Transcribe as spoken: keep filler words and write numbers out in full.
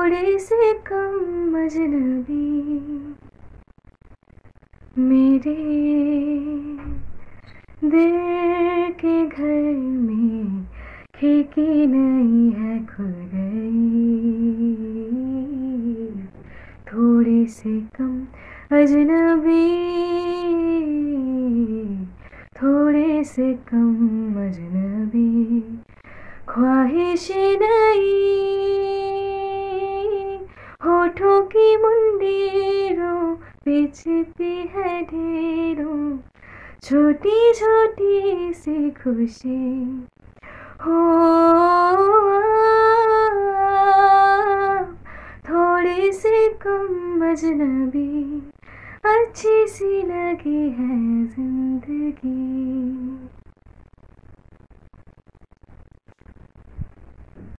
थोड़े से कम अजनबी मेरे दिल के घर में खिड़की नहीं है, खुल गई। थोड़े से कम अजनबी, थोड़े से कम अजनबी, ख्वाहिशें नहीं, होठों की मुंडेरों पे छिपी है ढेरों छोटी छोटी सी खुशी हो। थोड़े से कम अजनबी, अच्छी सी लगी है जिंदगी।